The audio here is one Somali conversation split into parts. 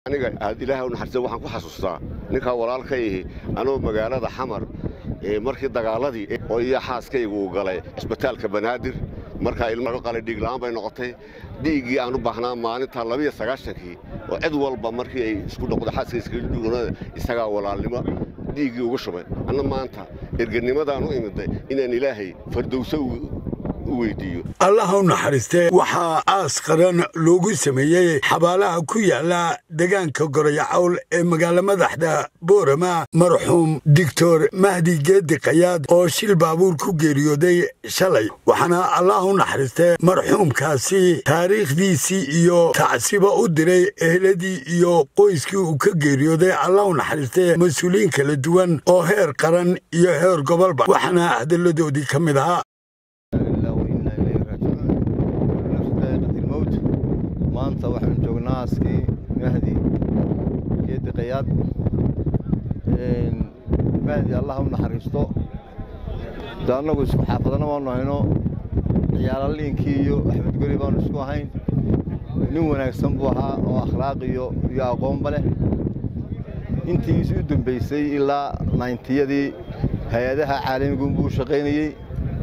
aniga aad ilaahay u naxariisto waxaan ku xasuustaa ninka walaalkay anoo magaalada xamar markii dagaaladii oo iyo xaaskaygu uu galay isbitaalka banaadir marka ilmo qalay dhiig la'aan bay noqotay dhiigii aan u baahnaa maalinta 29kii oo cid walba markii ay isku noqdo xaaskayska dhiigooda isaga walaalnimo dhiigii ugu shubay anna maanta erganimadaan u imiday inaan ilaahay fardowso weydiiyo allah u naxariistee waxaa aas qaran loogu sameeyey xabaalaha ku yaala deegaanka Gorayacawl ee magaala madaxda Boorama marxuum Dr. Mahdi Geedi Qayaad oo shil baabuur ku geeriyooday shalay waxaana allah u naxariistee marxuumkaasi taariikhdiisii iyo tacsiba u diray ehladii iyo qoyskii uu ka geeriyooday allah u naxariistee mas'uuliyiin kala duwan oo heer qaran iyo heer gobolba waxaana hadalladoodii ka mid ahaa maanta waxaan joognaa askii Mahdi Geedi Qayaad Mahdi allah u naxariisto daanagu isku xaafadana waan hayno ciyaaraliinkii iyo Axmed Guri baan isku ahayn nin wanaagsan buu ahaa oo akhlaaq iyo aqoon leh intii isu dambeysay ilaa 90yadii hay'adaha caalamiga uu shaqeynayay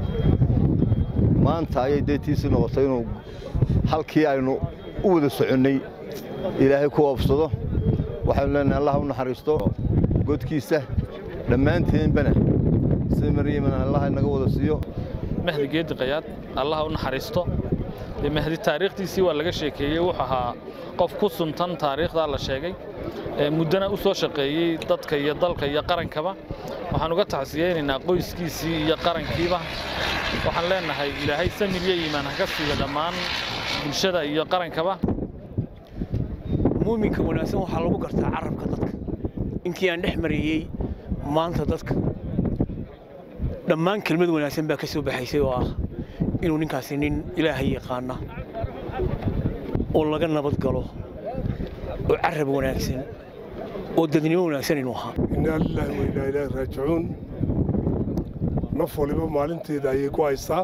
maanta ay deetiisa noqotay inuu halkii aynu u wada soconay ilaahay ku wafsado waxaan leenahay allah u naxariisto godkiisa dhamaanteen bana Mariimana allah inaga wada siiyo Mahdi Geedi Qayaad allah u naxariisto Mahdi taariikhdiisii waa laga sheekeeyay wuxuu ahaa qof ku suntan taariikhda la sheegay muddana u soo shaqeeyay dadka iyo dalka iyo qarankaba waxaan uga tacsiyeenaynaa qoyskiisii iyo qarankiiba waxaan leenahay ilaahay samir iyo iimaan ka siiyo dhamaan bulshada iyo qarankaba muuminka wanaagsan waxa lagu gartaa carabka dadka inkii aan dhexmariyay maanta dadka dhammaan kelmad wanaagsan baa ka soo baxaysay oo ah inuu ninkaasi nin ilaahay yaqaan oo laga nabad galo oo carab wanaagsan oo dadnimo wanaagsan inuu ahaa inna lillahi wa inna ilayhi raaji'uun nafwaliba maalinteeda ayay ku haysaa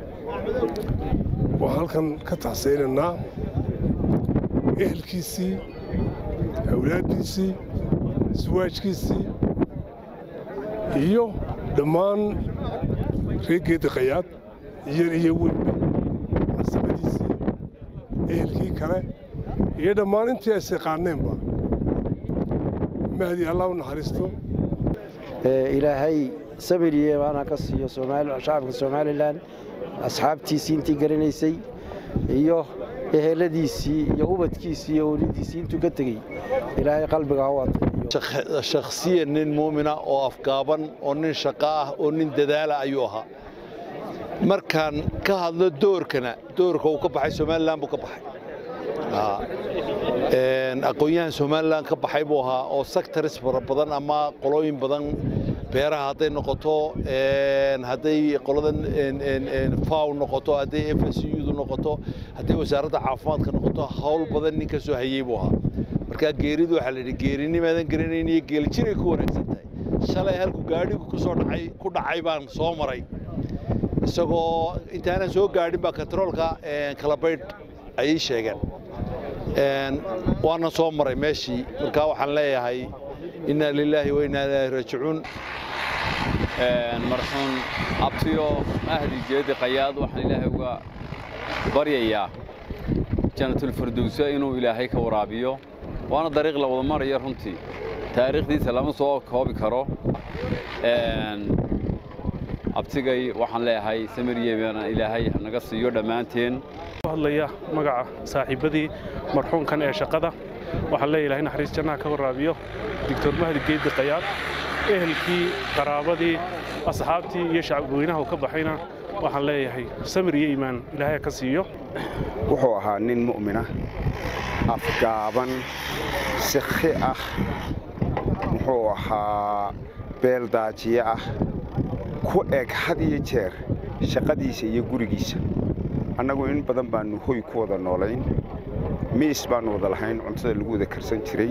وهالكن كتحسيننا إهل كيسي أولاد كيسي زواج كيسي إيوه دمان ريكي تقياد يوين عصبة كيسي إهل كي كله دمان انتي أسيقانين با مهدي الله ونحرستو إلهي سبري وانا كسي سومال شعب سومالي لان أصحابتي انتي قرنيسي إيوه إهلديسي يوبتكيسي يولديسي انتو كتغي إلهي قلبك عوض شخصيا نين مؤمنة أو أفقابا أو نين شقاه أو نين ددالة أيوها مركان كهذا دوركنا دورك وكبحي سومال لان بكبحي أقويان سومال لان كبحي بوها أو سكترس بربضان أما قلوين بدن beeraha haday noqoto haday qoladan FAO noqoto haday FSU noqoto haday wasaaradda caafimaadka noqoto hawl badan ninka soo hayay buu ahaa marka geeridu waxa la yiri geerinimadan garanayay geeljiray ku wanaagsantahay shalay halku gaadhigu ku dhacay baan soo maray isagoo intaana soo gaadhin ba controlka kala bayd ay sheegeen waana soo maray meeshii marka waxaan leeyahay inna lillahi wa inna ilayhi raaji'uun مرحوم أبتيو مهدي جيدي قياد وحن إلهي بريا جنة الفردوس إنه إلهي كورابيو وأنا طريق لو مر يرهمتي تاريخ دي سلام صوك هو بكرو أبتيجي وحن لهاي سمرية بنا إلهي نقص يورد مانتين والله يا مقع صاحبتي مرحوم كان شقده وحن لي إلهي نحريس جنة كورابيو دكتور مهدي جيدي قياد إهلكي قرابتي أصحابتي يشعب وينها وكبحينا وحن ليهي سمر إيمان إلهي كسيو وحوها نين مؤمنة أفقابا سخيئة وحوها بيلداتية كوئك هذه يجير شقديسي يقوريس أنا إن بدن بانو هوي كودا نولين ميس بانو ودالحين عنصد اللقودة كرسان تري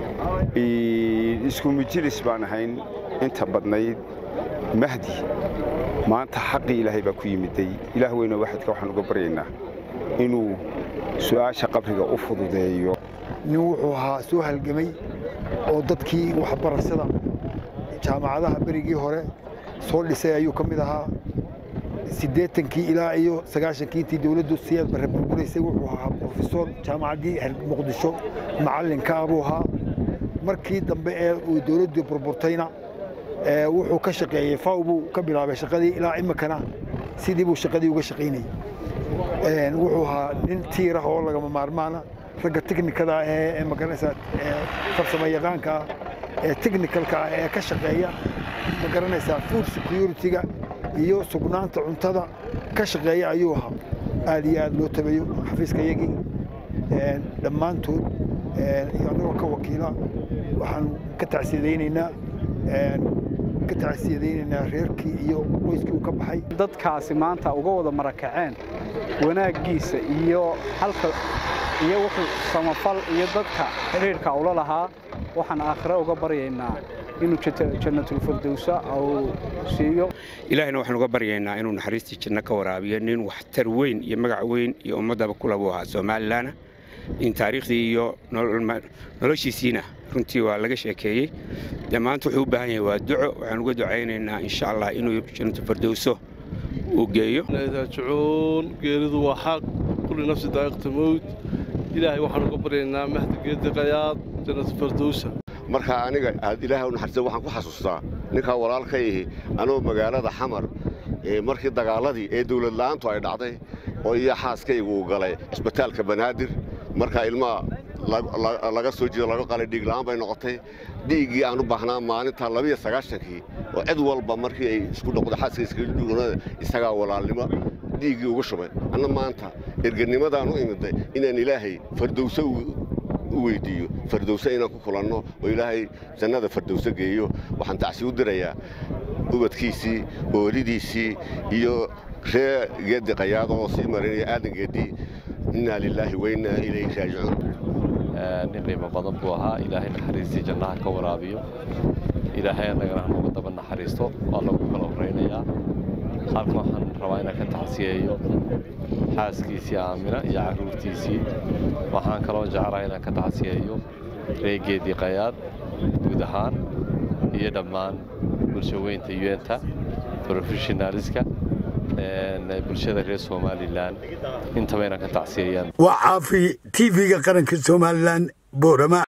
isku mijilis baan ahayn inta badnayd Mahdi maanta xaqi Ilaahay baa ku yimiday Ilaah weyna waxadka waxaan uga baryaynaa inuu su'aasha qabriga u fududeeyo nin wuxuu ahaa soo halgamay oo dadkii waxbarashada jaamacadaha berigii hore soo dhisay ayuu ka mid ahaa 80kii ilaa iyo 90kii intii dawladdu siyaad barre burburisay wuxuu ahaa professor jaamacaddii muqdisho macallinka abuu ahaa markii dambe ee uu dawladdu burburtayna wuxuu ka shaqeeyay faaw buu ka bilaabay shaqadii ilaa imikana sidii buu shaqadii uga shaqeynayay wuxuu ahaa nin tiir ah oo lagama maarmaana ragga technicada ee magaranaysa farsamo yaqaanka ee technicalka ee ka shaqeeya magaranaysa food security-ga iyo sugnaanta cuntada ka shaqeeya ayuu ahaa aad iyo aad loo tabayo xafiiskayagii dhammaantood iyo anagoo ka wakiila waxaan ka tacsiyadaynaynaa reerkii iyo qoyskii uu ka baxay dadkaasi maanta uga wada marakaceen wanaaggiisa iyo halka iyo wuxuu samafal iyo dadka xiriirka ula lahaa waxaan aakhira uga baryaynaa inuu jannatul firdawsa uu siiyo ilaahina waxaan uga baryaynaa inuu naxariistii janno ka waraabiyo nin waxtar weyn iyo magac weyn iyo ummadaba ku lagu ahaa Soomaaliland in taariikhdii iyo noloshiisiina runtii waa laga sheekeeyay dhammaantu wuxuu u baahan yahay waa duco waxaan uga ducaynaynaa insha Allah inuu jannatul firdawsa uu geeyo raajicuun geeridu waa xaq kulli nafsi daa'iqatu mawt ilaahay waxaan uga baryaynaa mahdi geedi qayaad jannatul firdawsa marka aniga aad ilaahay u naxariisto waxaan ku xasuustaa ninka walaalkay anoo magaalada xamar markii dagaaladii ee dawlad la'aantu ay dhacday oo iyo xaaskaygu uu galay isbitaalka banaadir marka ilmaha laga soo jeedo laga qalay dhiig la'aan bay noqotay dhiiggii aan u baahnaa maalinta 29kii oo cid walba markii ay isku noqdo xaaskayska isagaa walaalnimo dhiiggii uga shubay anna maanta erganimadaan u imiday inaan ilaahay firdawsa weydiiyo firdawsa inaan ku kulanno oo ilaahay jannada firdawsa geeyo waxaan tacsi u dirayaa ubadkiisii oolidiisii iyo ree geedi qayaad oo sii marinaya aadan geedi inna lillahi wa inna ilayhi raajicuun nin qiimo badan buu ahaa ilaahay naxariistii jannaha ka waraabiyo ilaahay annagana hanuuga daba naxariisto waa lagu kala horaynayaa halkan waxaan rabaa inaan ka tacsiyeeyo xaaskiisii aamina iyo carruurtiisii waxaan kaloo jeclahay inaan ka tacsiyeeyo ree geedi qayaad guud ahaan iyo dhammaan bulshaweynta UN-ta professionaliska bulshada reer Somaliland intaba inaan ka tacsiyeeyaan waa caafi TV-ga qaranka Somaliland Boorama.